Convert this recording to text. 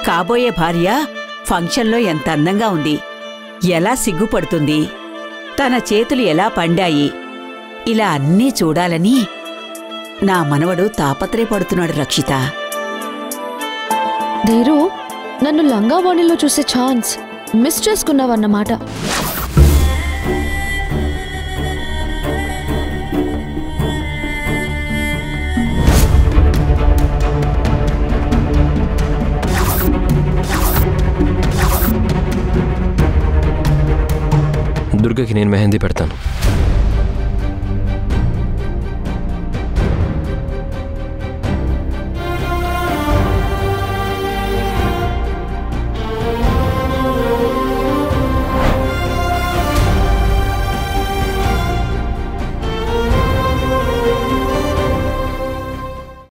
కాబోయే భార్య ఫంక్షన్లో ఎంత అందంగా ఉంది, ఎలా సిగ్గుపడుతుంది, తన చేతులు ఎలా పండాయి, ఇలా అన్నీ చూడాలని నా మనవడు తాపత్రయపడుతున్నాడు రక్షిత. ధీరు, నన్ను లంగావాణిలో చూసే ఛాన్స్ మిస్ చేసుకున్నావన్నమాట. దుర్గకి నేను మెహందీ పెడతాను.